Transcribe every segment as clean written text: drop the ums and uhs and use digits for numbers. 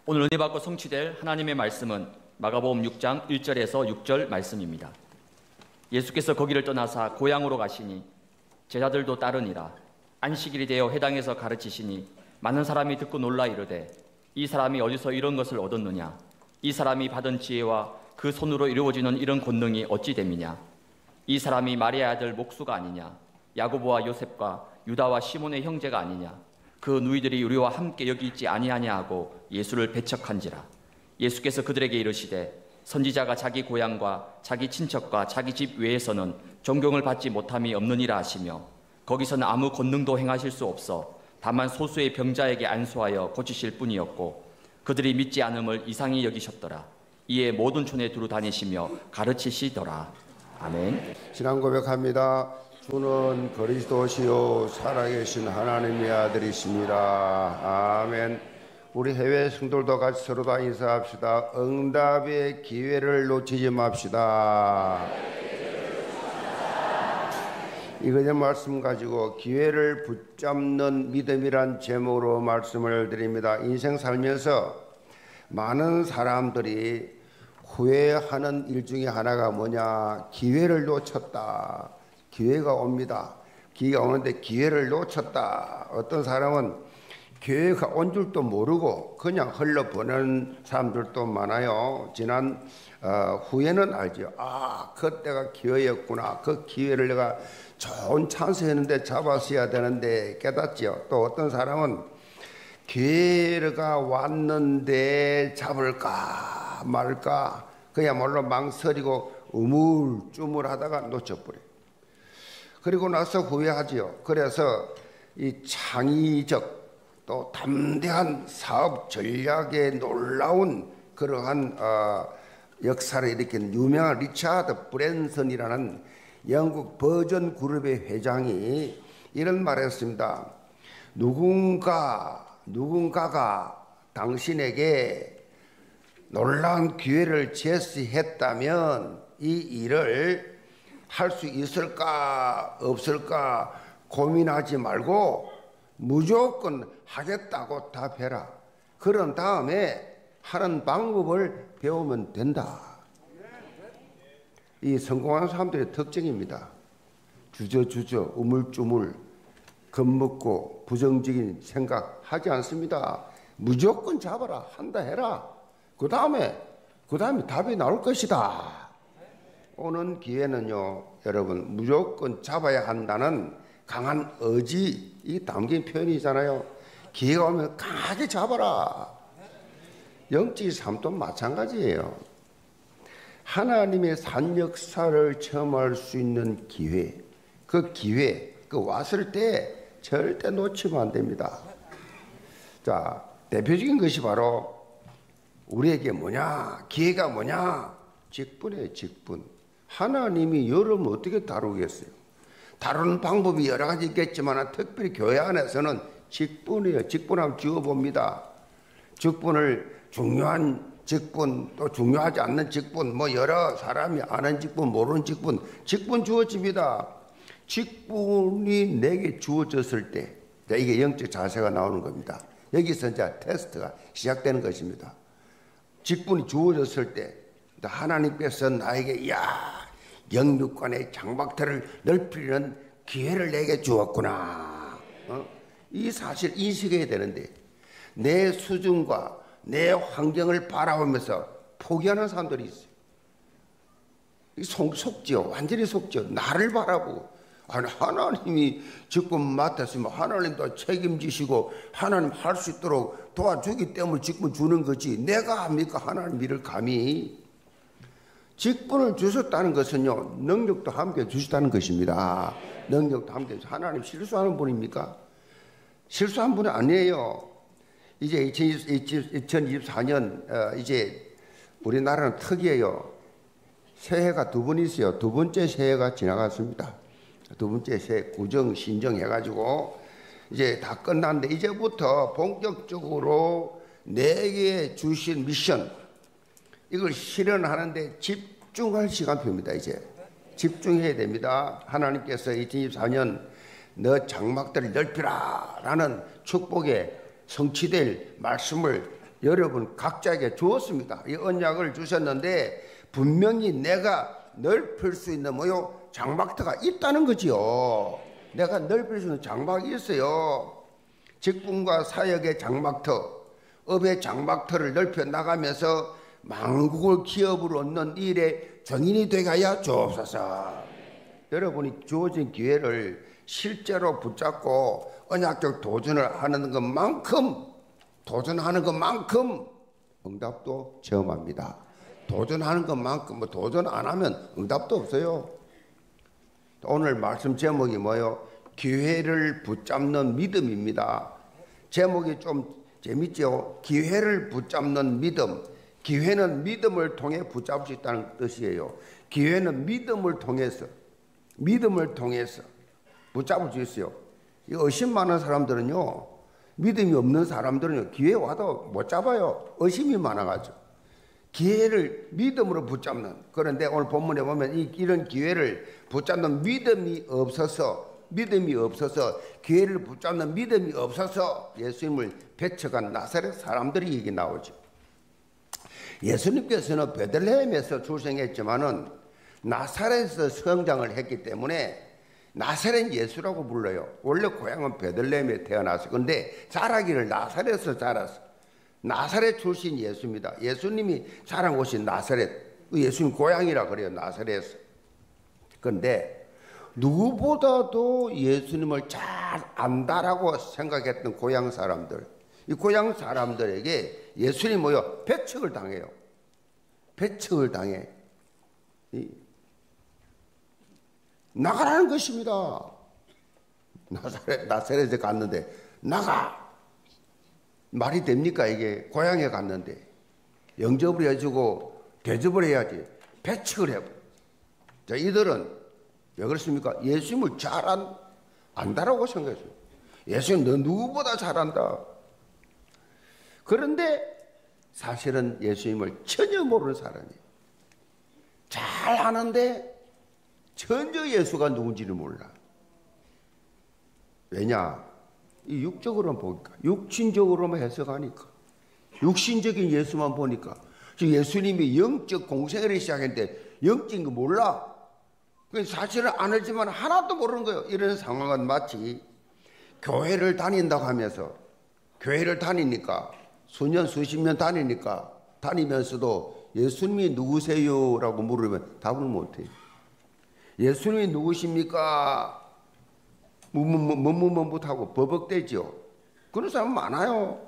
오늘 은혜 받고 성취될 하나님의 말씀은 마가복음 6장 1절에서 6절 말씀입니다. 예수께서 거기를 떠나사 고향으로 가시니 제자들도 따르니라. 안식일이 되어 회당에서 가르치시니 많은 사람이 듣고 놀라 이르되 이 사람이 어디서 이런 것을 얻었느냐? 이 사람이 받은 지혜와 그 손으로 이루어지는 이런 권능이 어찌 됨이냐? 이 사람이 마리아의 아들 목수가 아니냐? 야고보와 요셉과 유다와 시몬의 형제가 아니냐? 그 누이들이 우리와 함께 여기 있지 아니하냐 하고 예수를 배척한지라. 예수께서 그들에게 이르시되 선지자가 자기 고향과 자기 친척과 자기 집 외에서는 존경을 받지 못함이 없느니라 하시며 거기서는 아무 권능도 행하실 수 없어 다만 소수의 병자에게 안수하여 고치실 뿐이었고 그들이 믿지 않음을 이상히 여기셨더라. 이에 모든 촌에 두루 다니시며 가르치시더라. 아멘. 신앙 고백합니다. 주는 그리스도시요 살아계신 하나님의 아들이십니다. 아멘. 우리 해외 성도들도 같이 서로 다 인사합시다. 응답의 기회를 놓치지 맙시다. 이거의 말씀 가지고 기회를 붙잡는 믿음이란 제목으로 말씀을 드립니다. 인생 살면서 많은 사람들이 후회하는 일 중에 하나가 뭐냐? 기회를 놓쳤다. 기회가 옵니다. 기회가 오는데 기회를 놓쳤다. 어떤 사람은 기회가 온 줄도 모르고 그냥 흘러보내는 사람들도 많아요. 지난 후에는 알죠. 아, 그때가 기회였구나. 그 기회를 내가 좋은 찬스였는데 잡았어야 되는데 깨닫죠. 또 어떤 사람은 기회가 왔는데 잡을까 말까 그야말로 망설이고 우물쭈물하다가 놓쳐버려요. 그리고 나서 후회하지요. 그래서 이 창의적 또 담대한 사업 전략에 놀라운 그러한 역사를 일으킨 유명한 리차드 브랜슨이라는 영국 버전 그룹의 회장이 이런 말을 했습니다. 누군가가 당신에게 놀라운 기회를 제시했다면 이 일을 할 수 있을까 없을까 고민하지 말고 무조건 하겠다고 답해라. 그런 다음에 하는 방법을 배우면 된다. 이 성공하는 사람들의 특징입니다. 주저주저 우물쭈물 겁먹고 부정적인 생각 하지 않습니다. 무조건 잡아라. 한다 해라. 그 다음에 답이 나올 것이다. 오는 기회는요, 여러분, 무조건 잡아야 한다는 강한 의지 담긴 표현이잖아요. 기회가 오면 강하게 잡아라. 영적인 삶도 마찬가지예요. 하나님의 산 역사를 체험할 수 있는 기회, 그 왔을 때 절대 놓치면 안 됩니다. 자, 대표적인 것이 바로 우리에게 뭐냐? 기회가 뭐냐? 직분이에요, 직분. 하나님이 여러분 어떻게 다루겠어요? 다루는 방법이 여러 가지 있겠지만 특별히 교회 안에서는 직분이에요. 직분 한번 지어봅니다. 직분을 중요한 직분 또 중요하지 않는 직분 여러 사람이 아는 직분 모르는 직분 주어집니다. 직분이 내게 주어졌을 때 이게 영적 자세가 나오는 겁니다. 여기서 이제 테스트가 시작되는 것입니다. 직분이 주어졌을 때 하나님께서 나에게 영육간의 장막들을 넓히는 기회를 내게 주었구나. 이 사실 인식해야 되는데 내 수준과 내 환경을 바라보면서 포기하는 사람들이 있어요. 속죠. 완전히 속죠. 나를 바라보고 하나님이 직분 맡았으면 하나님도 책임지시고 하나님 할 수 있도록 도와주기 때문에 직분 주는 거지 내가 합니까? 하나님 일을 감히. 직분을 주셨다는 것은요, 능력도 함께 주셨다는 것입니다. 능력도 함께. 하나님 실수하는 분입니까? 실수한 분이 아니에요. 이제 2024년 이제 우리나라는 특이해요. 새해가 두 번 있어요. 두 번째 새해가 지나갔습니다. 두 번째 새해 구정 신정 해가지고 이제 다 끝났는데 이제부터 본격적으로 내게 주신 미션 이걸 실현하는데 집중할 시간표입니다. 이제 집중해야 됩니다. 하나님께서 2024년 너 장막들을 넓히라 라는 축복에 성취될 말씀을 여러분 각자에게 주었습니다. 이 언약을 주셨는데 분명히 내가 넓힐 수 있는 뭐요? 장막터가 있다는 거지요. 내가 넓힐 수 있는 장막이 있어요. 직분과 사역의 장막터, 업의 장막터를 넓혀 나가면서 만국을 기업으로 얻는 일에 정인이 되게 하여 주옵소서. 여러분이 주어진 기회를 실제로 붙잡고 언약적 도전을 하는 것만큼 응답도 체험합니다. 도전하는 것만큼 도전 안 하면 응답도 없어요. 오늘 말씀 제목이 뭐예요? 기회를 붙잡는 믿음입니다. 제목이 좀 재밌죠? 기회를 붙잡는 믿음. 기회는 믿음을 통해 붙잡을 수 있다는 뜻이에요. 기회는 믿음을 통해서 붙잡을 수 있어요. 이 의심 많은 사람들은요, 믿음이 없는 사람들은요, 기회 와도 못 잡아요. 의심이 많아가지고. 기회를 믿음으로 붙잡는. 그런데 오늘 본문에 보면 이런 기회를 붙잡는 믿음이 없어서 기회를 붙잡는 믿음이 없어서 예수님을 배척한 나사렛 사람들이 얘기 나오죠. 예수님께서는 베들레헴에서 출생했지만은 나사렛에서 성장을 했기 때문에 나사렛 예수라고 불러요. 원래 고향은 베들레헴에 태어났어요. 근데 자라기를 나사렛에서 자랐어요. 나사렛 출신 예수입니다. 예수님이 자란 곳이 나사렛, 예수님 고향이라 그래요. 나사렛에서. 그런데 누구보다도 예수님을 잘 안다라고 생각했던 고향 사람들, 이 고향 사람들에게 예수님이 뭐요? 배척을 당해요. 배척을 당해. 나가라는 것입니다. 나사렛에 갔는데 나가. 말이 됩니까? 이게 고향에 갔는데 영접을 해주고 대접을 해야지. 배척을 해버려. 자, 이들은 왜 그렇습니까? 예수님을 잘 안다라고 생각했어요. 예수님 너 누구보다 잘한다. 그런데 사실은 예수님을 전혀 모르는 사람이에요. 잘 아는데 전혀 예수가 누군지를 몰라. 왜냐? 이 육적으로만 보니까, 육신적으로만 해석하니까, 육신적인 예수만 보니까, 예수님이 영적 공생애를 시작했는데 영적인 거 몰라. 사실은 안 알지만 하나도 모르는 거예요. 이런 상황은 마치 교회를 다닌다고 하면서, 교회를 다니니까 수년 수십 년 다니면서도 예수님이 누구세요? 라고 물으면 답을 못해요. 예수님이 누구십니까? 뭇뭇하고 버벅대죠. 그런 사람 많아요.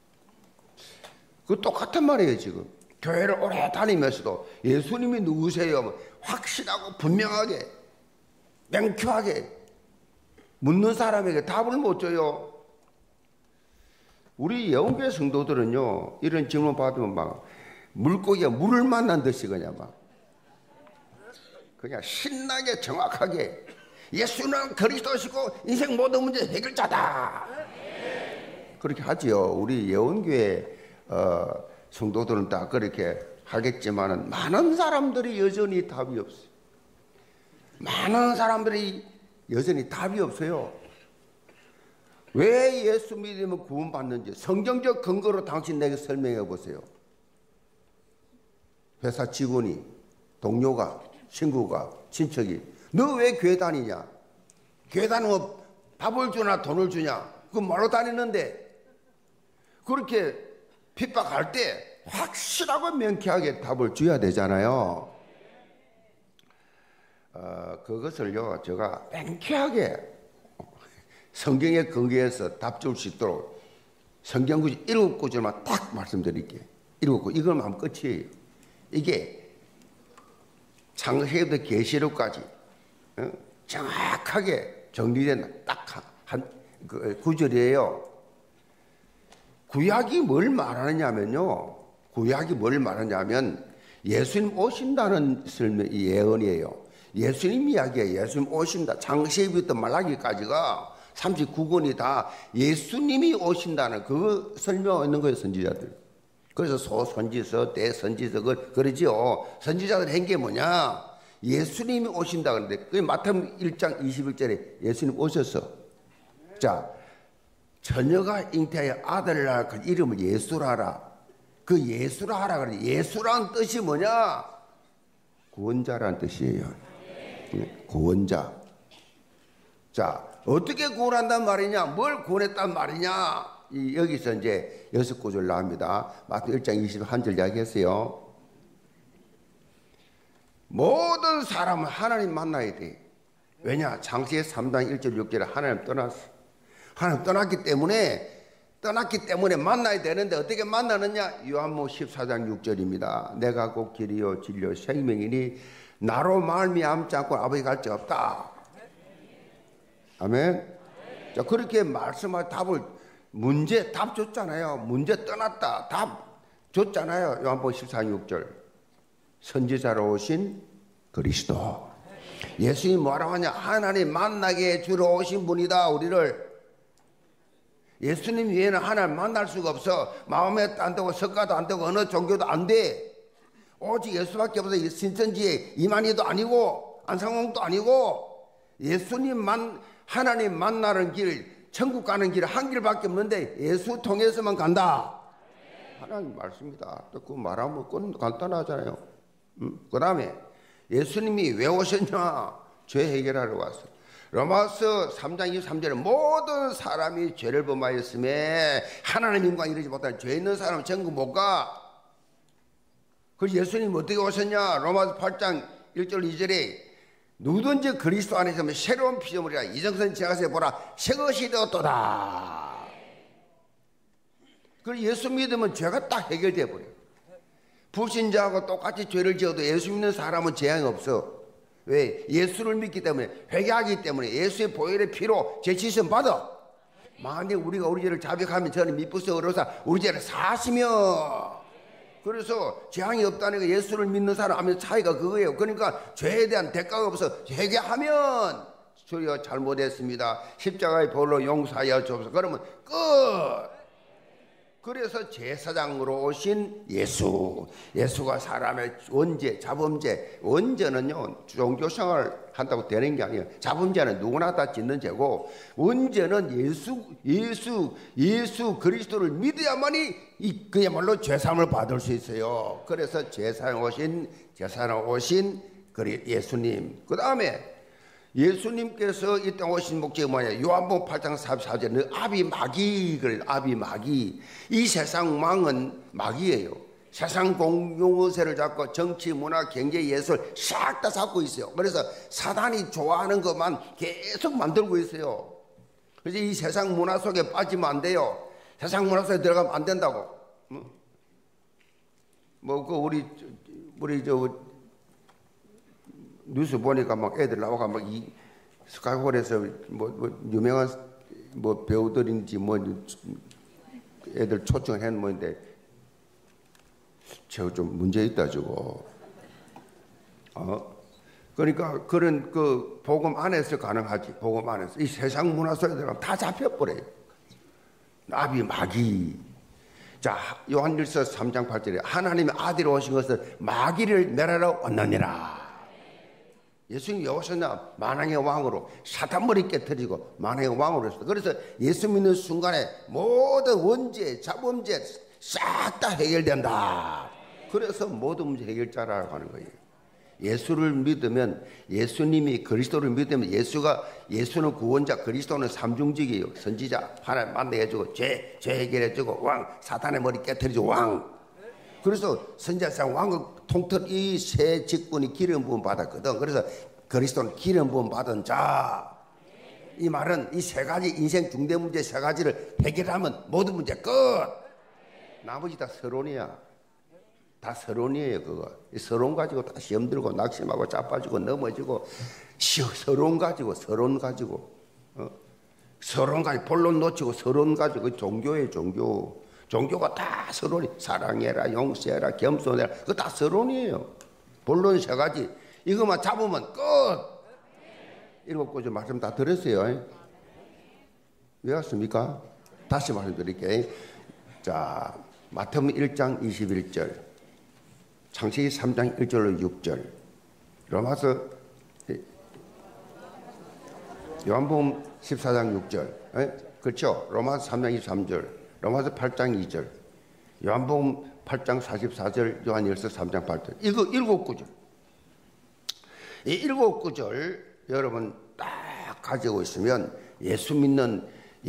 그 똑같은 말이에요. 지금 교회를 오래 다니면서도 예수님이 누구세요? 확실하고 분명하게 명쾌하게 묻는 사람에게 답을 못 줘요. 우리 예언교회 성도들은요, 이런 질문 받으면 막 물고기가 물을 만난 듯이 그냥 신나게 정확하게 예수는 그리스도시고 인생 모든 문제 해결자다. 그렇게 하지요. 우리 예언교회 성도들은 다 그렇게 하겠지만은 많은 사람들이 여전히 답이 없어요. 많은 사람들이 여전히 답이 없어요. 왜 예수 믿으면 구원받는지 성경적 근거로 당신 내게 설명해 보세요. 회사 직원이, 동료가, 친구가, 친척이 너 왜 교회 다니냐? 교회 다니면 밥을 주나 돈을 주냐? 그건 뭐로 다니는데? 그렇게 핍박할 때 확실하고 명쾌하게 답을 줘야 되잖아요. 그것을요, 제가 명쾌하게 성경에 근거해서 답 줄 수 있도록 성경구절 7구절만 딱 말씀드릴게요. 7구절. 이걸 하면 끝이에요. 이게 창세기부터 계시록까지 정확하게 정리된 딱 한 구절이에요. 구약이 뭘 말하느냐면요. 구약이 뭘 말하냐면 예수님 오신다는 예언이에요. 예수님 이야기예요. 예수님 오신다. 창세기부터 말라기까지가 39권이 다 예수님이 오신다는 그거 설명하고 있는 거예요. 선지자들. 그래서 소선지서, 대선지서 그러지요. 선지자들 한 게 뭐냐? 예수님이 오신다 그러는데 그게 마태복음 1장 21절에 예수님 오셨어. 자, 처녀가 잉태하여 아들을 낳아 그 이름을 예수라라. 그 예수라 하라 그래. 예수라는 뜻이 뭐냐? 구원자라는 뜻이에요. 구원자. 자, 어떻게 구원한단 말이냐? 뭘 구원했단 말이냐? 여기서 이제 6구절 나옵니다. 마태복음 1장 21절 이야기했어요. 모든 사람은 하나님 만나야 돼. 왜냐? 창세기 3장 1절 6절에 하나님 떠났어. 하나님 떠났기 때문에 만나야 되는데 어떻게 만나느냐? 요한복음 14장 6절입니다. 내가 곧 길이요 진리요 생명이니 나로 말미암지 않고 아버지 갈 데 없다. 아멘. 자, 그렇게 말씀할 답을 답 줬잖아요. 문제 떠났다. 답 줬잖아요. 요한복음 14장 6절. 선지자로 오신 그리스도. 예수님이 뭐라고 하냐? 하나님 만나게 주러 오신 분이다. 우리를. 예수님 외에는 하나님 만날 수가 없어. 마음에도 안 되고 석가도 안 되고 어느 종교도 안 돼. 오직 예수밖에 없어. 신천지의 이만희도 아니고 안상홍도 아니고 예수님만 하나님 만나는 길, 천국 가는 길 한 길밖에 없는데 예수 통해서만 간다. 하나님 말씀입니다. 또 그 말하면 그건 간단하잖아요. 그 다음에 예수님이 왜 오셨냐? 죄 해결하러 왔어. 로마서 3장 23절에 모든 사람이 죄를 범하였음에 하나님 인간 이르지 못한 죄 있는 사람은 천국 못 가. 그래서 예수님 어떻게 오셨냐? 로마서 8장 1절 2절에 누구든지 그리스도 안에 있으면 새로운 피조물이라. 이정선 지나가서 보라 새것이 되었도다. 그래서 예수 믿으면 죄가 딱 해결돼 버려요. 불신자하고 똑같이 죄를 지어도 예수 믿는 사람은 재앙이 없어. 왜? 예수를 믿기 때문에, 회개하기 때문에, 예수의 보혈의 피로 죄 씻음 받아. 만약 우리가 우리 죄를 자백하면 저는 미쁘서 어려서 우리 죄를 사하시며. 그래서 재앙이 없다는 게 예수를 믿는 사람 하면 차이가 그거예요. 그러니까 죄에 대한 대가가 없어. 회개하면 저희가 잘못했습니다. 십자가의 보혈로 용서하여 주옵소서. 그러면 끝. 그래서 제사장으로 오신 예수. 예수가 사람의 원죄, 자범죄. 원죄는요, 종교생활 한다고 되는 게 아니에요. 자범죄는 누구나 다 짓는 죄고, 원죄는 예수 그리스도를 믿어야만이 그야말로 죄사함을 받을 수 있어요. 그래서 제사장 오신 예수님. 그 다음에 예수님께서 이 땅 오신 목적이 뭐냐? 요한복음 8장 44절에 아비 마귀 그래요. 아비 마귀. 이 세상 왕은 마귀예요. 세상 공용어세를 잡고 정치, 문화, 경제, 예술 싹 다 잡고 있어요. 그래서 사단이 좋아하는 것만 계속 만들고 있어요. 그래서 이 세상 문화 속에 빠지면 안 돼요. 세상 문화 속에 들어가면 안 된다고. 우리 뉴스 보니까 막 애들 나와가 막 이 스카이홀에서 유명한 배우들인지 애들 초청한 뭐인데 저 좀 문제 있다 저거. 그러니까 그런 그 복음 안에서 가능하지. 복음 안에서 이 세상 문화 속에 들어가면 다 잡혀버려요. 나비 마귀. 자, 요한일서 3장 8절에 하나님의 아들이 오신 것은 마귀를 멸하러 왔느니라. 예수님이 오셨냐? 만왕의 왕으로 사탄 머리 깨뜨리고 만왕의 왕으로 했어. 그래서 예수 믿는 순간에 모든 원죄, 자범죄 싹 다 해결된다. 그래서 모든 문제 해결자라고 하는 거예요. 예수를 믿으면, 예수님이 그리스도를 믿으면 예수는 구원자, 그리스도는 삼중직이에요. 선지자, 하나님 만나게 해주고 죄 해결해주고 왕, 사탄의 머리 깨뜨리고 왕. 그래서 선지자상 왕을 통틀 이 세 직분이 기름 부음 받았거든. 그래서 그리스도는 기름 부음 받은 자. 이 말은 이 세 가지 인생 중대 문제 세 가지를 해결하면 모든 문제 끝. 나머지 다 서론이야. 다 서론이에요. 그거 이 서론 가지고 다 시험 들고 낙심하고 자빠지고 넘어지고 서론 가지고 서론 가지고 본론 놓치고 서론 가지고 종교예요. 종교가 다 서론이 사랑해라, 용서해라, 겸손해라. 그거 다 서론이에요. 본론 세 가지. 이것만 잡으면 끝. 7구절 말씀 다 들었어요. 왜 왔습니까? 다시 말씀드릴게요. 자, 마태복음 1장 21절, 창세기 3장 1절로 6절, 로마서 요한복음 14장 6절, 그렇죠? 로마서 3장 23절, 로마서 8장 2절, 요한복음 8장 44절, 요한일서 3장 8절. 이거 7구절. 이 7구절 여러분 딱 가지고 있으면 예수 믿는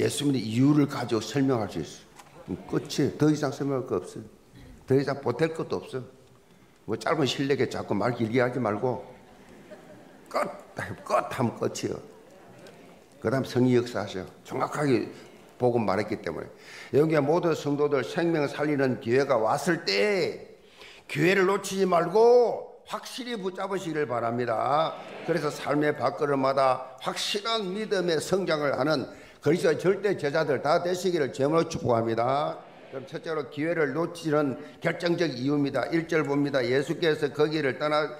이유를 가지고 설명할 수 있어요. 끝이 더 이상 설명할 거 없어요. 더 이상 보탤 것도 없어. 뭐 짧은 실력에 자꾸 말 길게 하지 말고 끝 하면 끝이요. 그 다음 성의 역사하셔. 정확하게 보고 말했기 때문에. 여기에 모든 성도들 생명 살리는 기회가 왔을 때 기회를 놓치지 말고 확실히 붙잡으시기를 바랍니다. 그래서 삶의 밥그릇마다 확실한 믿음의 성장을 하는 그리스도의 절대 제자들 다 되시기를 제물로 축복합니다. 그럼 첫째로 기회를 놓치는 결정적 이유입니다. 1절 봅니다. 예수께서 거기를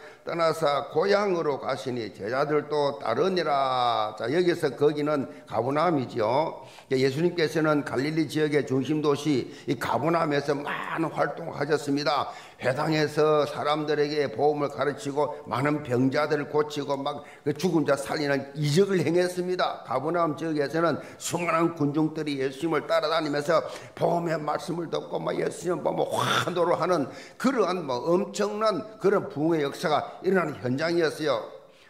떠나서 고향으로 가시니 제자들도 따르니라. 자, 여기서 거기는 가버나움이죠. 예수님께서는 갈릴리 지역의 중심 도시 이 가버나움에서 많은 활동하셨습니다. 회당에서 사람들에게 복음을 가르치고 많은 병자들을 고치고 막 죽은 자 살리는 이적을 행했습니다. 가버나움 지역에서는 수많은 군중들이 예수님을 따라다니면서 복음의 말씀을 듣고 막 예수님 보면 환호를 하는 그러한 엄청난 그런 부흥의 역사가 일어나는 현장이었어요.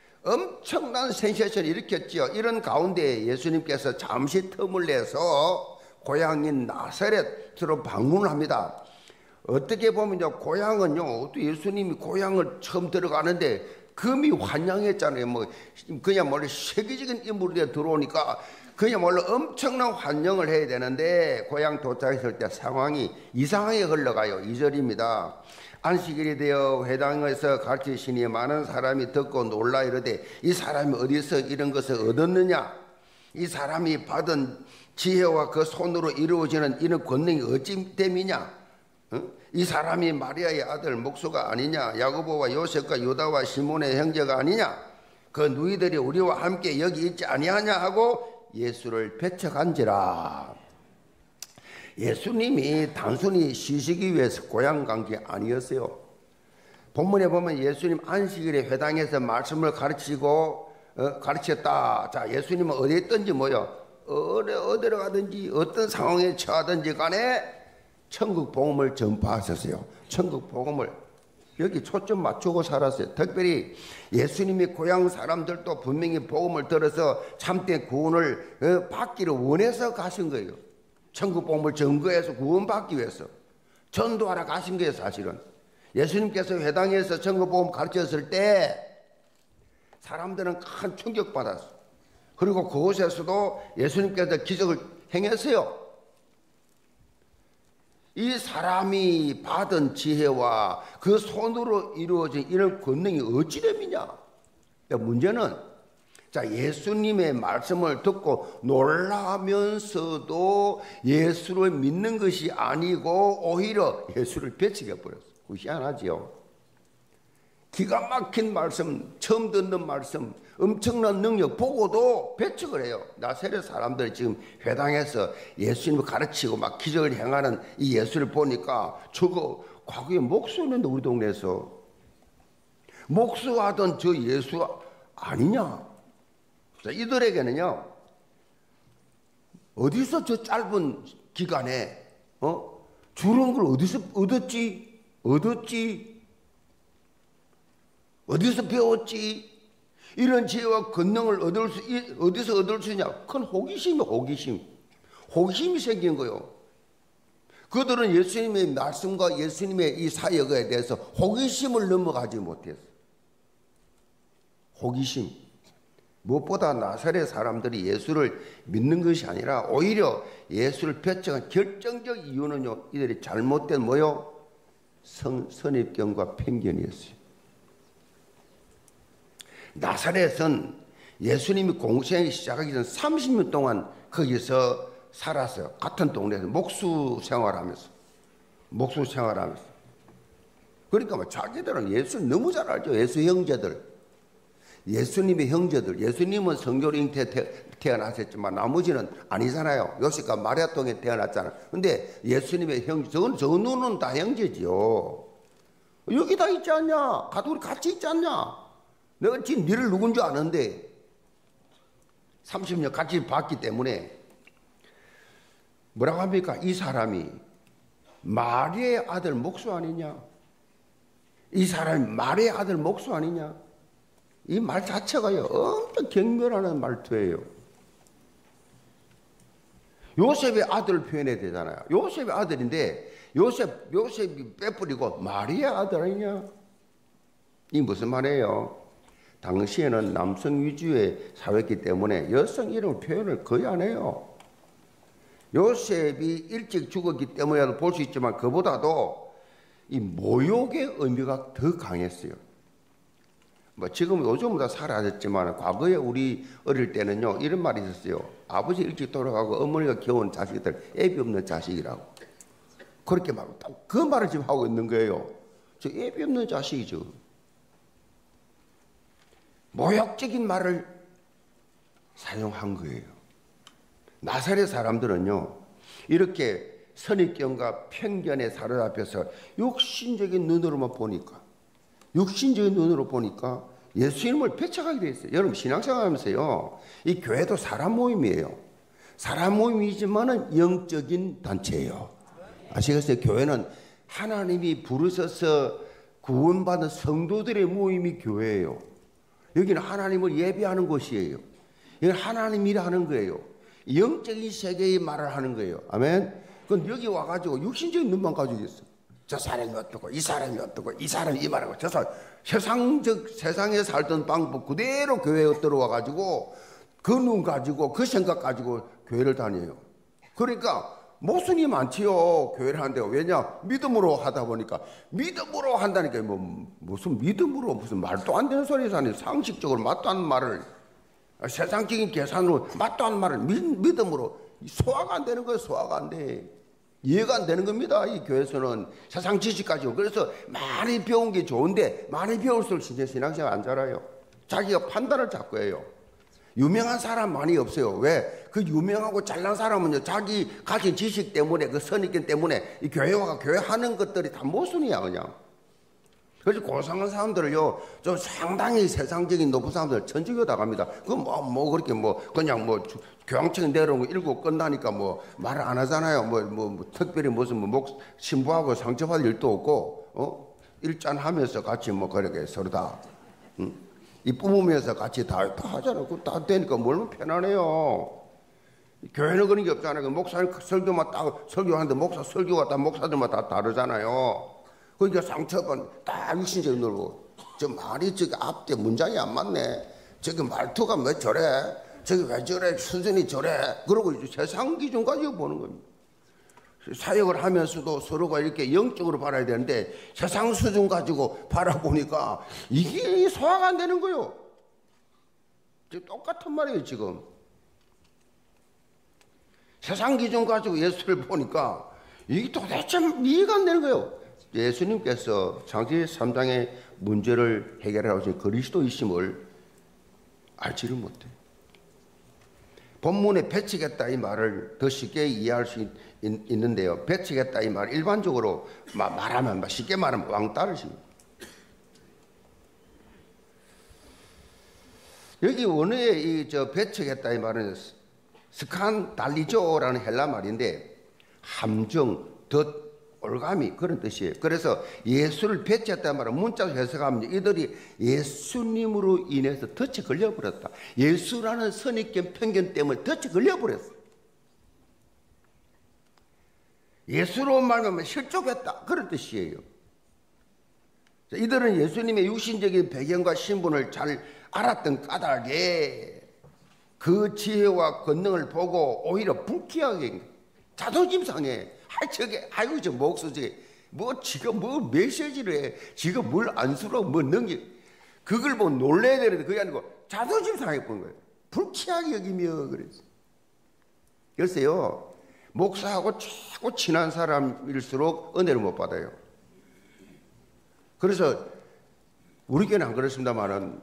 엄청난 센세이션을 일으켰죠. 이런 가운데 예수님께서 잠시 틈을 내서 고향인 나사렛으로 방문을 합니다. 어떻게 보면요, 고향은요, 또 예수님이 고향을 처음 들어가는데 금이 환영했잖아요. 그야말로 세계적인 인물이 들어오니까 그야말로 엄청난 환영을 해야 되는데 고향 도착했을 때 상황이 이상하게 흘러가요. 2절입니다. 안식일이 되어 회당에서 가르치시니 많은 사람이 듣고 놀라 이르되 이 사람이 어디서 이런 것을 얻었느냐? 이 사람이 받은 지혜와 그 손으로 이루어지는 이런 권능이 어찌 됨이냐? 이 사람이 마리아의 아들 목수가 아니냐? 야고보와 요셉과 유다와 시몬의 형제가 아니냐? 그 누이들이 우리와 함께 여기 있지 아니하냐 하고 예수를 배척한지라. 예수님이 단순히 쉬시기 위해서 고향 간 게 아니었어요. 본문에 보면 예수님 안식일에 회당에서 말씀을 가르쳤다. 자, 예수님은 어디에 있든지 어디로 가든지 어떤 상황에 처하든지 간에 천국 복음을 전파하셨어요. 천국 복음을 여기 초점 맞추고 살았어요. 특별히 예수님이 고향 사람들도 분명히 복음을 들어서 참된 구원을 받기를 원해서 가신 거예요. 천국 복음을 전거해서 구원받기 위해서 전도하러 가신 거예요. 사실은 예수님께서 회당에서 천국 복음 가르쳤을 때 사람들은 큰 충격받았어요. 그리고 그곳에서도 예수님께서 기적을 행했어요. 이 사람이 받은 지혜와 그 손으로 이루어진 이런 권능이 어찌 됨이냐? 문제는 자, 예수님의 말씀을 듣고 놀라면서도 예수를 믿는 것이 아니고 오히려 예수를 배척해버렸어요. 희한하지요. 기가 막힌 말씀, 처음 듣는 말씀, 엄청난 능력 보고도 배척을 해요. 나사렛 사람들이 지금 회당에서 예수님을 가르치고 막 기적을 행하는 이 예수를 보니까 저거 과거에 목수였는데 우리 동네에서 목수하던 저 예수 아니냐? 자, 이들에게는요, 어디서 저 짧은 기간에 저런 걸 어디서 얻었지? 어디서 배웠지? 이런 지혜와 권능을 어디서 얻을 수 있냐? 큰 호기심이 생긴 거예요. 그들은 예수님의 말씀과 예수님의 이 사역에 대해서 호기심을 넘어가지 못했어요. 호기심. 무엇보다 나사렛 사람들이 예수를 믿는 것이 아니라 오히려 예수를 배척한 결정적 이유는요, 이들이 잘못된 선입견과 편견이었어요. 나사렛은 예수님이 공생이 시작하기 전 30년 동안 거기서 살았어요. 같은 동네에서 목수 생활하면서. 그러니까 자기들은 예수를 너무 잘 알죠. 예수 형제들. 예수님의 형제들. 예수님은 성교로 잉태에 태어나셨지만 나머지는 아니잖아요. 요셉과 마리아 통에 태어났잖아요. 근데 예수님의 형제, 저는 다 형제지요. 여기 다 있지 않냐? 우리 같이 있지 않냐? 내가 지금 너를 누군 줄 아는데 30년 같이 봤기 때문에 뭐라고 합니까? 이 사람이 마리아의 아들 목수 아니냐? 이 사람이 마리아의 아들 목수 아니냐? 이 말 자체가요, 엄청 경멸하는 말투예요. 요셉의 아들을 표현해야 되잖아요. 요셉의 아들인데 요셉이 빼뿌리고 마리아 아들 아니냐? 이 무슨 말이에요? 당시에는 남성 위주의 사회였기 때문에 여성 이름 표현을 거의 안 해요. 요셉이 일찍 죽었기 때문에 볼 수 있지만 그보다도 이 모욕의 의미가 더 강했어요. 뭐 지금 요즘보다 사라졌지만 과거에 우리 어릴 때는요 이런 말이 있었어요. 아버지 일찍 돌아가고 어머니가 키운 자식들 애비 없는 자식이라고. 그렇게 말하고 그 말을 지금 하고 있는 거예요. 저 애비 없는 자식이죠. 모욕적인 말을 사용한 거예요. 나사렛 사람들은요 이렇게 선입견과 편견에 사로잡혀서 육신적인 눈으로 보니까 예수님을 배척하게 돼 있어요. 여러분 신앙생활하면서요 이 교회도 사람 모임이에요. 사람 모임이지만은 영적인 단체예요. 아시겠어요? 교회는 하나님이 부르셔서 구원받은 성도들의 모임이 교회예요. 여기는 하나님을 예배하는 곳이에요. 여기는 하나님 일하는 거예요. 영적인 세계의 말을 하는 거예요. 아멘. 그건 여기 와가지고 육신적인 눈만 가지고 있어. 저 사람이 어떻고 이 사람이 어떻고 이 사람이 이 말하고 저 사람 세상에 살던 방법 그대로 교회에 들어와가지고 그 눈 가지고 그 생각 가지고 교회를 다녀요. 그러니까 모순이 많지요. 교회를 하는데요. 왜냐? 믿음으로 하다 보니까 믿음으로 한다니까 무슨 믿음으로 무슨 말도 안 되는 소리에서 하는 상식적으로 맞도 않는 말을 세상적인 계산으로 맞도 않는 말을 믿음으로 소화가 안 되는 거예요. 소화가 안 돼. 이해가 안 되는 겁니다. 이 교회에서는 세상 지식 가지고. 그래서 많이 배운 게 좋은데 많이 배울수록 진짜 신앙생활 안 자라요. 자기가 판단을 자꾸 해요. 유명한 사람 많이 없어요. 왜? 그 유명하고 잘난 사람은요 자기 가진 지식 때문에 그 선입견 때문에 이 교회와 교회 하는 것들이 다 모순이야 그냥. 그래서 고상한 사람들을요 좀 상당히 세상적인 높은 사람들 천주교 다 갑니다. 그 뭐 그렇게 그냥 교황청 내려온 거 읽고 끝나니까 말을 안 하잖아요. 특별히 무슨 신부하고 상처받을 일도 없고 일잔하면서 같이 그렇게 서로 다 이 뿜으면서 같이 다 하잖아요. 그거 다 되니까 얼마나 편하네요. 교회는 그런 게 없잖아요. 목사님 설교만 딱 설교하는데 목사 설교가 다 목사들마다 다 다르잖아요. 그러니까 상처받은 딱 육신적인 눈으로 저 말이 저기 앞뒤 문장이 안 맞네. 저기 말투가 왜 저래? 저기 왜 저래? 수준이 저래? 그러고 이제 세상 기준 가지고 보는 겁니다. 사역을 하면서도 서로가 이렇게 영적으로 바라야 되는데 세상 수준 가지고 바라보니까 이게 소화가 안 되는 거예요. 지금 똑같은 말이에요. 지금 세상 기준 가지고 예수를 보니까 이게 도대체 이해가 안 되는 거예요. 예수님께서 창세기 3장의 문제를 해결하러 오신 그리스도이심을 알지를 못해. 본문에 배치겠다 이 말을 더 쉽게 이해할 수 있는데요. 배치겠다 이 말 일반적으로 말하면 쉽게 말하면 왕따르십니다. 여기 원어의 이 배치겠다 이 말은 스칸달리조라는 헬라 말인데 함정, 덫, 올가미 그런 뜻이에요. 그래서 예수를 배치했다는 말은 문자로 해석하면 이들이 예수님으로 인해서 덫에 걸려버렸다. 예수라는 선입견 편견 때문에 덫에 걸려버렸어. 예수로 말하면 실족했다 그런 뜻이에요. 이들은 예수님의 육신적인 배경과 신분을 잘 알았던 까닭에 그 지혜와 권능을 보고 오히려 불쾌하게 자존심 상해. 아이고 저 목소리 지가 메시지를 해. 지가 뭘 안수로 넘겨. 그걸 보고 놀래야 되는데 그게 아니고 자존심 상해 보는 거예요. 불쾌하게 여기며 그랬어. 글쎄요. 목사하고 최고 친한 사람일수록 은혜를 못 받아요. 그래서 우리 교회는 안 그렇습니다만은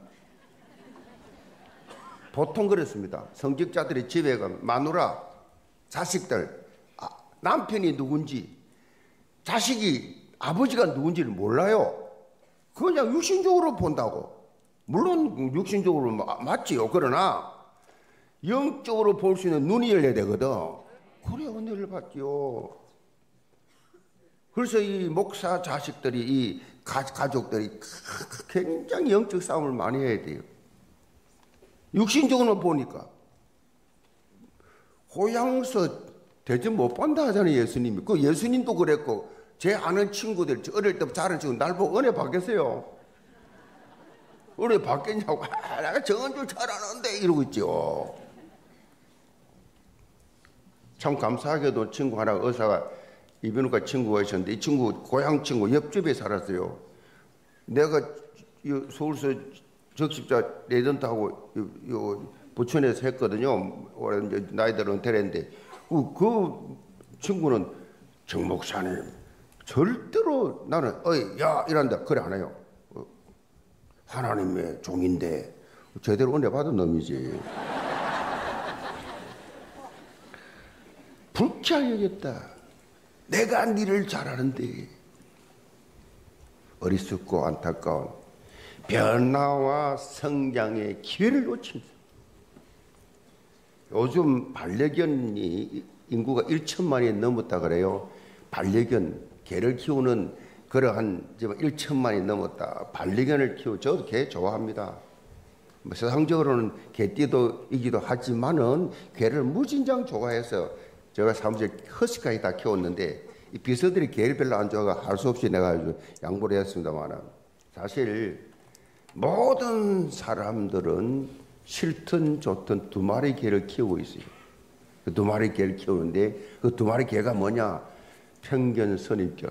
보통 그렇습니다. 성직자들이 집에 가면 마누라, 자식들 남편이 누군지 자식이 아버지가 누군지를 몰라요. 그냥 육신적으로 본다고. 물론 육신적으로 맞지요. 그러나 영적으로 볼 수 있는 눈이 열려야 되거든. 그래 은혜를 받지요. 그래서 이 목사 자식들이, 이 가족들이 굉장히 영적 싸움을 많이 해야 돼요. 육신적으로 보니까 고향서 대접 못 받는다 하잖아요, 예수님이. 그 예수님도 그랬고, 제 아는 친구들, 어릴 때부터 자란 친구, 날 보고 은혜 받겠어요? 은혜 받겠냐고. 내가 정한 줄 잘하는데, 이러고 있죠. 참 감사하게도 친구 하나, 의사가, 이비인후과 친구가 있었는데, 이 친구, 고향 친구, 옆집에 살았어요. 내가 서울서 적십자 레전트하고 부천에서 했거든요. 올해 이제 나이들 은퇴했는데, 그 친구는 정 목사님, 절대로 나는, 야, 이란다. 그래 안 해요. 하나님의 종인데, 제대로 은혜 받은 놈이지. 불쾌하겠다. 내가 일을 잘하는데. 어리석고 안타까운 변화와 성장의 기회를 놓칩니다. 요즘 반려견이 인구가 1천만이 넘었다 그래요. 반려견, 개를 키우는 그러한 1천만이 넘었다. 반려견을 저도 개 좋아합니다. 세상적으로는 개띠도 이기도 하지만은 개를 무진장 좋아해서 제가 사무실 허스까지 다 키웠는데, 이 비서들이 개를 별로 안 좋아가 할 수 없이 내가 양보를 했습니다만, 사실 모든 사람들은 싫든 좋든 두 마리 개를 키우고 있어요. 그 두 마리 개를 키우는데, 그 두 마리 개가 뭐냐? 편견, 선입견.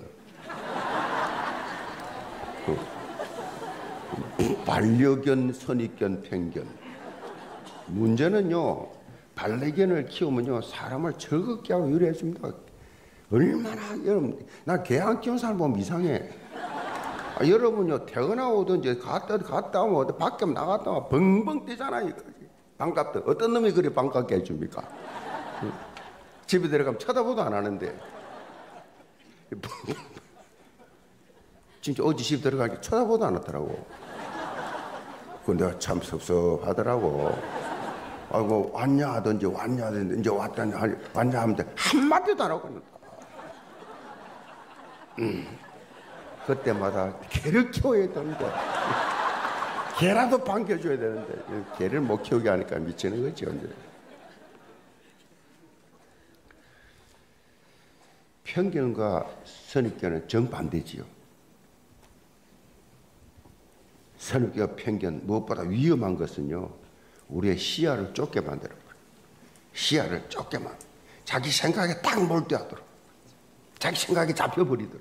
반려견, 선입견, 편견. 문제는요, 반려견을 키우면요, 사람을 즐겁게 하고 유리해집니다. 얼마나, 여러분, 나 개 안 키우는 사람 보면 이상해. 여러분요, 퇴근하고든지 갔다 오면, 밖에 나갔다 오면 벙벙 뛰잖아요. 반갑다. 어떤 놈이 그리 반갑게 해줍니까? 집에 들어가면 쳐다보도 안 하는데. 진짜 어제 집 들어가니까 쳐다보도 안 하더라고. 근데 내가 참 섭섭하더라고. 아이고, 왔냐 하든지 왔냐 하든지 이제 왔냐 하면 한마디도 안 하고. 그때마다 개를 키워야 되는데, 개라도 반겨줘야 되는데, 개를 못 키우게 하니까 미치는 거지, 언제. 편견과 선입견은 정반대지요. 선입견과 편견, 무엇보다 위험한 것은요, 우리의 시야를 좁게 만들어버려요. 시야를 좁게 만들어. 자기 생각에 딱 몰두하도록. 자기 생각에 잡혀버리도록.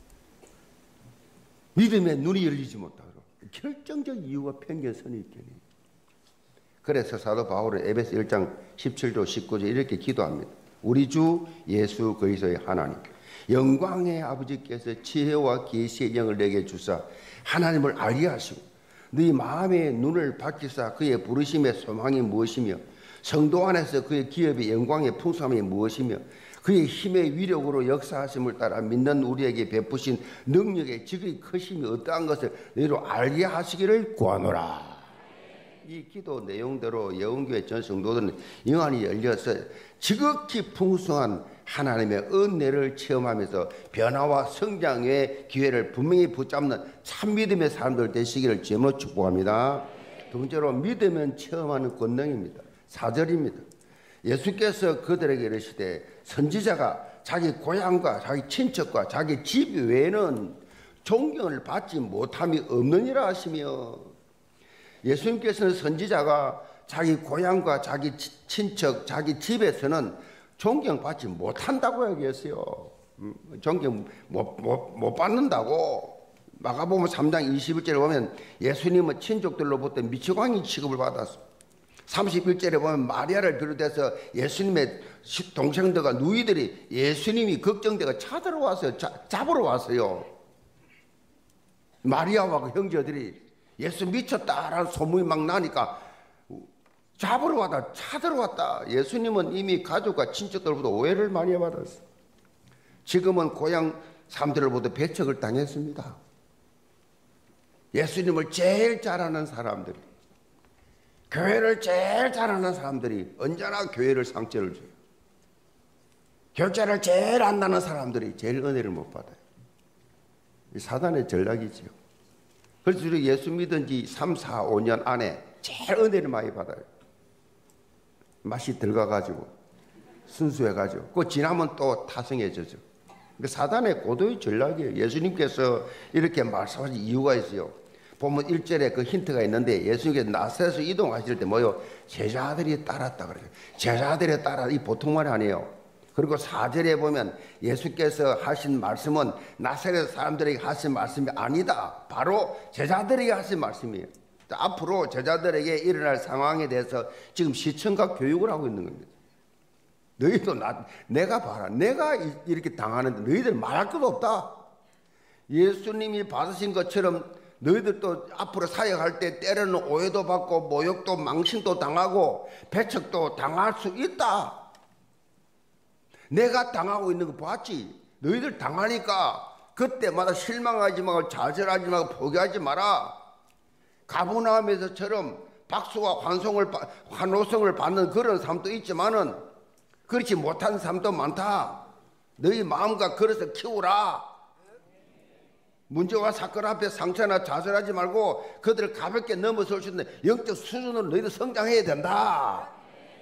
믿음에 눈이 열리지 못하도록. 결정적 이유가 편견, 선입견이에요. 그래서 사도 바울은 에베소 1장 17절 19절 이렇게 기도합니다. 우리 주 예수 그리스도의 하나님, 영광의 아버지께서 지혜와 계시의 영을 내게 주사 하나님을 알게 하시고 네 마음의 눈을 밝히사 그의 부르심의 소망이 무엇이며 성도 안에서 그의 기업의 영광의 풍성함이 무엇이며 그의 힘의 위력으로 역사하심을 따라 믿는 우리에게 베푸신 능력의 지극히 크심이 어떠한 것을 너희로 알게 하시기를 구하노라. 이 기도 내용대로 예언교회 전 성도들은 영안이 열려서 지극히 풍성한 하나님의 은혜를 체험하면서 변화와 성장의 기회를 분명히 붙잡는 참 믿음의 사람들 되시기를 주님으로 축복합니다. 두 번째로 믿으면 체험하는 권능입니다. 4절입니다. 예수께서 그들에게 이르시되 선지자가 자기 고향과 자기 친척과 자기 집 외에는 존경을 받지 못함이 없느니라 하시며, 예수님께서는 선지자가 자기 고향과 자기 친척, 자기 집에서는 존경받지 못한다고 얘기했어요. 존경 못 받는다고. 마가복음 3장 21절에 보면 예수님은 친족들로부터 미치광이 취급을 받았습니다. 31절에 보면 마리아를 비롯해서 예수님의 동생들과 누이들이 예수님이 걱정되고 찾으러 왔어요. 잡으러 왔어요. 마리아와 그 형제들이 예수 미쳤다라는 소문이 막 나니까 잡으러 왔다, 찾으러 왔다. 예수님은 이미 가족과 친척들보다 오해를 많이 받았어요. 지금은 고향 사람들로부터 배척을 당했습니다. 예수님을 제일 잘하는 사람들이, 교회를 제일 잘하는 사람들이 언제나 교회를 상처를 줘요. 교회를 제일 안다는 사람들이 제일 은혜를 못 받아요. 사단의 전략이지요. 그래서 우리 예수 믿은 지 3, 4, 5년 안에 제일 은혜를 많이 받아요. 맛이 들어가가지고 순수해가지고 그 지나면 또 타성해져죠. 사단의 고도의 전략이에요. 예수님께서 이렇게 말씀하신 이유가 있어요. 보면 1절에 그 힌트가 있는데 예수님께서 나사렛에서 이동하실 때 뭐요? 제자들이 따랐다 그래요. 제자들이 따라, 이 보통 말이 아니에요. 그리고 4절에 보면 예수께서 하신 말씀은 나사렛 사람들에게 하신 말씀이 아니다. 바로 제자들에게 하신 말씀이에요. 앞으로 제자들에게 일어날 상황에 대해서 지금 시청과 교육을 하고 있는 겁니다. 너희도 내가 봐라. 내가 이렇게 당하는데 너희들 말할 것도 없다. 예수님이 받으신 것처럼 너희들도 앞으로 사역할 때 때로는 오해도 받고 모욕도 망신도 당하고 배척도 당할 수 있다. 내가 당하고 있는 거 봤지. 너희들 당하니까 그때마다 실망하지 말고 좌절하지 말고 포기하지 마라. 가버나움에서처럼 박수와 환호성을 받는 그런 삶도 있지만은 그렇지 못한 삶도 많다. 너희 마음과 그릇을 키우라. 문제와 사건 앞에 상처나 좌절하지 말고 그들을 가볍게 넘어설 수 있는 영적 수준으로 너희들 성장해야 된다.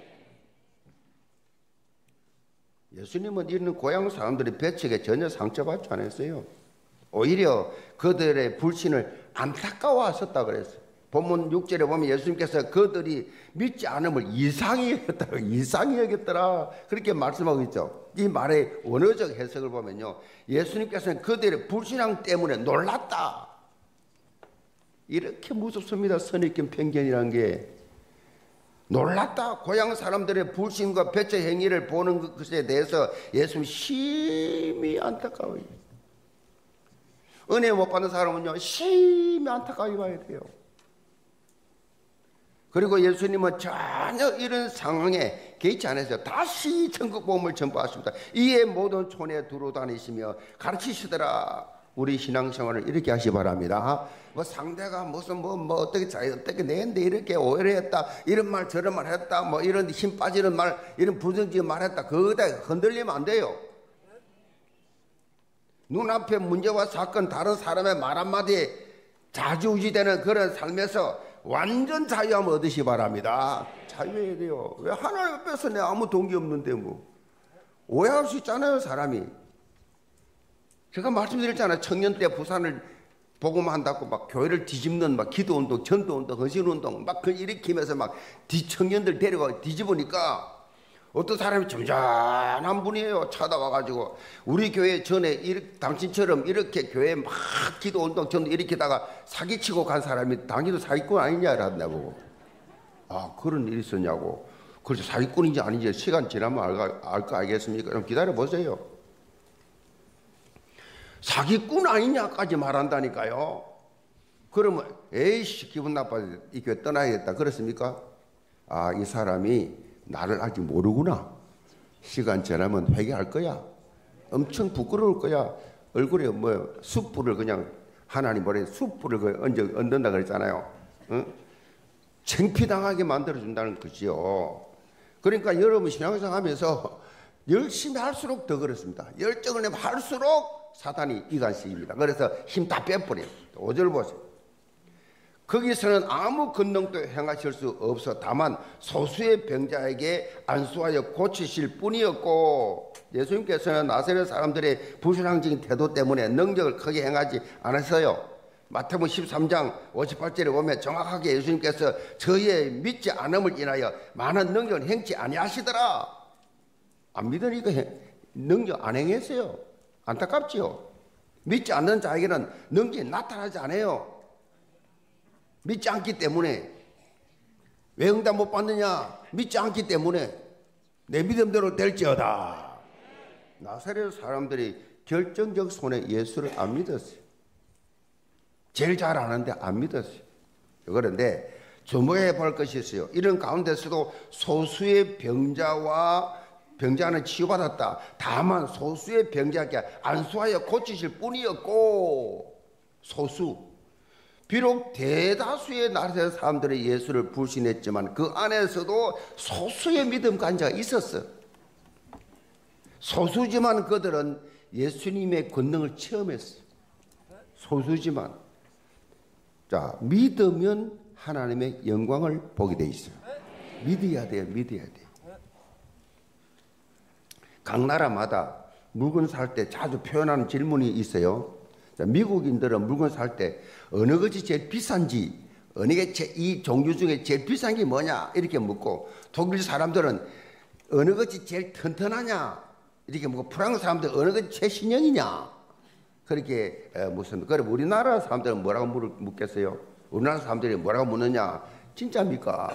예수님은 이런 고향 사람들의 배척에 전혀 상처받지 않았어요. 오히려 그들의 불신을 안타까워하셨다 그랬어요. 본문 6절에 보면 예수님께서 그들이 믿지 않음을 이상히 여겼다고, 이상히 여겼더라 그렇게 말씀하고 있죠. 이 말의 원어적 해석을 보면요, 예수님께서는 그들의 불신앙 때문에 놀랐다. 이렇게 무섭습니다. 선입견 편견이라는 게. 놀랐다. 고향 사람들의 불신과 배척 행위를 보는 것에 대해서 예수님 심히 안타까워요. 은혜 못 받는 사람은요 심히 안타까워 봐야 돼요. 그리고 예수님은 전혀 이런 상황에 개의치 않으세요. 다시 천국 복음을 전파하십니다. 이에 모든 촌에 두루 다니시며 가르치시더라. 우리 신앙생활을 이렇게 하시 바랍니다. 뭐 상대가 무슨 어떻게 내는데 이렇게 오해를 했다, 이런 말 저런 말 했다, 뭐 이런 힘 빠지는 말, 이런 부정적인 말 했다, 그거다 흔들리면 안 돼요. 눈앞에 문제와 사건, 다른 사람의 말 한마디에 좌지우지되는 그런 삶에서 완전 자유함을 얻으시 바랍니다. 자유해야 돼요. 왜 하나님 앞에서 내가 아무 동기 없는데 뭐 오해할 수 있잖아요, 사람이. 제가 말씀드렸잖아요. 청년 때 부산을 복음한다고 막 교회를 뒤집는 막 기도운동, 전도운동, 헌신운동 막 그 일으키면서 막 청년들 데려가 뒤집으니까 어떤 사람이 점잖한 분이에요. 찾아와가지고 우리 교회 전에 당신처럼 이렇게 교회 막 기도운동 전도 일으키다가 사기치고 간 사람이 당신도 사기꾼 아니냐 라고. 아, 그런 일이 있었냐고. 그래서 사기꾼인지 아닌지 시간 지나면 알 거 알겠습니까? 좀 기다려보세요. 사기꾼 아니냐까지 말한다니까요. 그러면 에이씨 기분 나빠서 이 교회 떠나야겠다 그렇습니까? 아, 이 사람이 나를 아직 모르구나. 시간 지나면 회개할 거야. 엄청 부끄러울 거야. 얼굴에 뭐 숯불을 그냥 하나님 머리에 숯불을 얹는다 그랬잖아요. 응? 창피당하게 만들어준다는 거지요. 그러니까 여러분 신앙생활 하면서 열심히 할수록 더 그렇습니다. 열정을 내면 할수록 사단이 이간식입니다. 그래서 힘 다 빼버려요. 5절 보세요. 거기서는 아무 권능도 행하실 수 없어 다만 소수의 병자에게 안수하여 고치실 뿐이었고, 예수님께서는 나사렛 사람들의 불신앙적인 태도 때문에 능력을 크게 행하지 않았어요. 마태복음 13장 58절에 보면 정확하게 예수님께서 저희의 믿지 않음을 인하여 많은 능력을 행치 아니하시더라. 안 믿으니까 능력 안 행했어요. 안타깝지요. 믿지 않는 자에게는 능력이 나타나지 않아요. 믿지 않기 때문에. 왜 응답 못 받느냐? 믿지 않기 때문에. 내 믿음대로 될지어다. 나사렛 사람들이 결정적 손에 예수를 안 믿었어요. 제일 잘 아는데 안 믿었어요. 그런데 주목해 볼 것이 있어요. 이런 가운데서도 소수의 병자는 치유받았다. 다만 소수의 병자에게 안수하여 고치실 뿐이었고, 소수. 비록 대다수의 나사렛 사람들이 예수를 불신했지만 그 안에서도 소수의 믿음 간자가 있었어. 소수지만 그들은 예수님의 권능을 체험했어. 소수지만 자 믿으면 하나님의 영광을 보게 돼 있어요. 믿어야 돼요. 믿어야 돼요. 각 나라마다 물건 살 때 자주 표현하는 질문이 있어요. 자, 미국인들은 물건 살 때 어느 것이 제일 비싼지, 어느 게 이 종류 중에 제일 비싼 게 뭐냐 이렇게 묻고, 독일 사람들은 어느 것이 제일 튼튼하냐 이렇게 묻고, 프랑스 사람들은 어느 것이 최신형이냐 그렇게 무슨 그럼 우리나라 사람들은 뭐라고 묻겠어요? 우리나라 사람들이 뭐라고 묻느냐? 진짜입니까?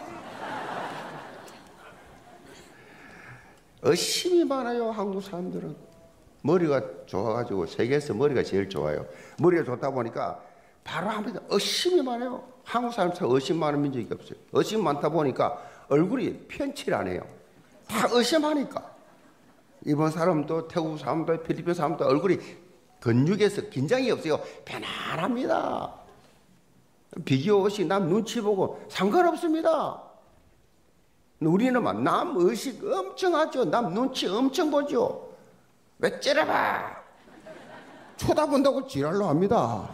의심이 많아요. 한국 사람들은 머리가 좋아가지고 세계에서 머리가 제일 좋아요. 머리가 좋다 보니까 바로 합니다. 의심이 많아요. 한국 사람처럼 의심 많은 민족이 없어요. 의심 많다 보니까 얼굴이 편칠 안 해요. 다 의심하니까. 일본 사람도 태국 사람도 필리핀 사람도 얼굴이 근육에서 긴장이 없어요. 편안합니다. 비교 없이 남 눈치 보고 상관없습니다. 우리는 막 남 의식 엄청 하죠. 남 눈치 엄청 보죠. 왜 째려봐. 쳐다본다고 지랄로 합니다.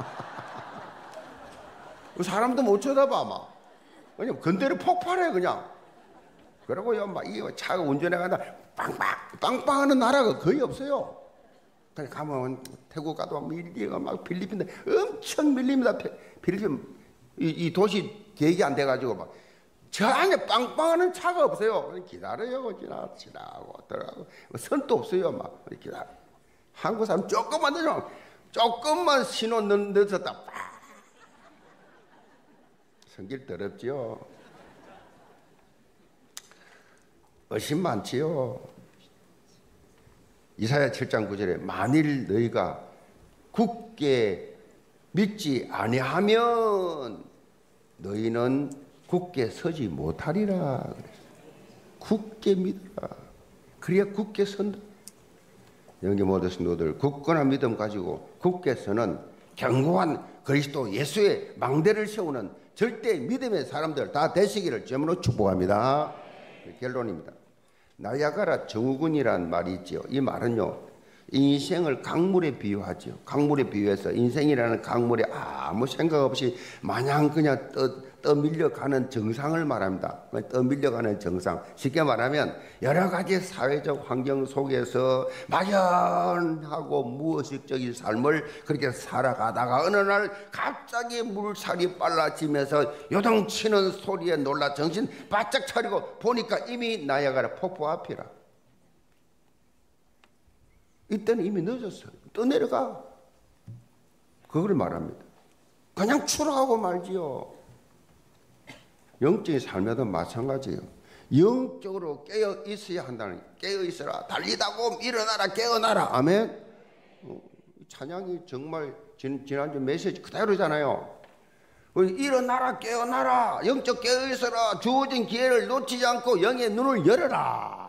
사람도 못 쳐다봐 막. 그냥 건드려 폭발해 그냥. 그러고요 막 이 차가 운전해 가다 빵빵하는 나라가 거의 없어요. 그냥 가면 태국 가도 밀리가 막 필리핀도 엄청 밀립니다. 필리핀 이 도시 계획이 안 돼가지고 막 저 안에 빵빵하는 차가 없어요. 그냥 기다려요. 지나고 들어가고 선도 없어요. 막 기다려. 한국 사람 조금만 신호 늦었다. 성질 더럽지요. 의심 많지요. 이사야 7장 9절에 만일 너희가 굳게 믿지 아니하면 너희는 굳게 서지 못하리라. 굳게 믿어라. 그래야 굳게 선다. 영계 모든 성도들 굳건한 믿음 가지고 굳게 서는 견고한 그리스도 예수의 망대를 세우는 절대 믿음의 사람들 다 되시기를 주님으로 축복합니다. 결론입니다. 나야가라 정우군이라는 말이 있죠. 이 말은요, 인생을 강물에 비유하죠. 강물에 비유해서 인생이라는 강물에 아무 생각 없이 마냥 그냥 떠밀려가는 정상을 말합니다. 떠밀려가는 정상. 쉽게 말하면 여러 가지 사회적 환경 속에서 막연하고 무의식적인 삶을 그렇게 살아가다가 어느 날 갑자기 물살이 빨라지면서 요동치는 소리에 놀라 정신 바짝 차리고 보니까 이미 나야가라 폭포 앞이라. 이때는 이미 늦었어요. 떠내려가. 그걸 말합니다. 그냥 추락하고 말지요. 영적인 삶에도 마찬가지예요. 영적으로 깨어 있어야 한다는, 깨어 있어라. 달리다고 일어나라, 깨어나라. 아멘. 찬양이 정말 지난주 메시지 그대로잖아요. 일어나라, 깨어나라. 영적 깨어 있어라. 주어진 기회를 놓치지 않고 영의 눈을 열어라.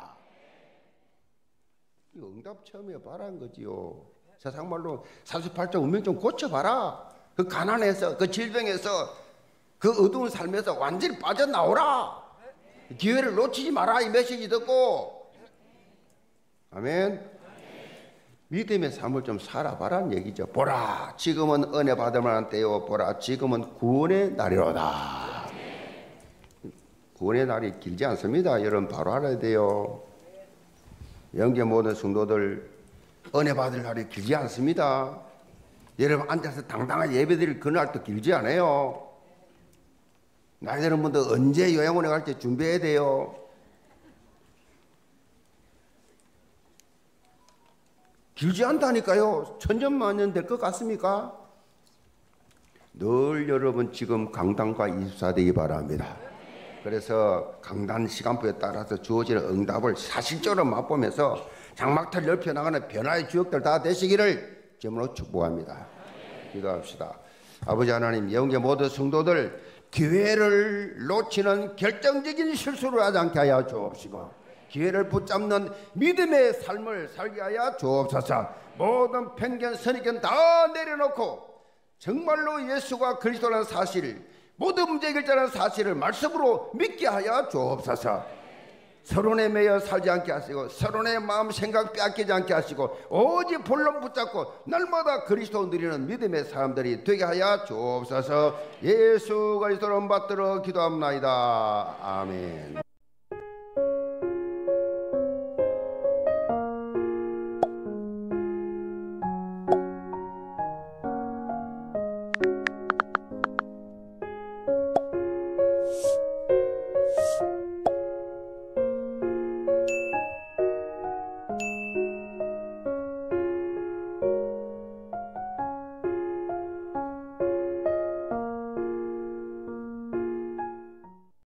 응답 처음에 바라는 거지요. 세상 말로 38장 운명 좀 고쳐봐라. 그 가난에서, 그 질병에서, 그 어두운 삶에서 완전히 빠져나오라. 기회를 놓치지 마라. 이 메시지 듣고. 아멘. 믿음의 삶을 좀 살아봐라는 얘기죠. 보라, 지금은 은혜 받을 만한 때요. 보라, 지금은 구원의 날이로다. 구원의 날이 길지 않습니다. 여러분 바로 알아야 돼요. 영계 모든 성도들 은혜 받을 날이 길지 않습니다. 여러분 앉아서 당당한 예배드릴 그날도 길지 않아요. 나이 드는 분들 언제 요양원에 갈 때 준비해야 돼요. 길지 않다니까요. 천년만년 될 것 같습니까? 늘 여러분 지금 강단과 24되기 바랍니다. 그래서 강단 시간표에 따라서 주어지는 응답을 사실적으로 맛보면서 장막틀 넓혀 나가는 변화의 주역들 다 되시기를 주님으로 축복합니다. 기도합시다. 아버지 하나님, 영계 모든 성도들 기회를 놓치는 결정적인 실수를 하지 않게 하여 주옵시고, 기회를 붙잡는 믿음의 삶을 살게 하여 주옵소서. 모든 편견, 선입견 다 내려놓고 정말로 예수가 그리스도라는 사실, 모든 문제 해결자라는 사실을 말씀으로 믿게 하여 주옵소서. 서론에 매여 살지 않게 하시고 서론의 마음 생각 빼앗기지 않게 하시고 오직 본론 붙잡고 날마다 그리스도 누리는 믿음의 사람들이 되게 하여 주옵소서. 예수 그리스도로 받들어 기도합나이다. 아멘.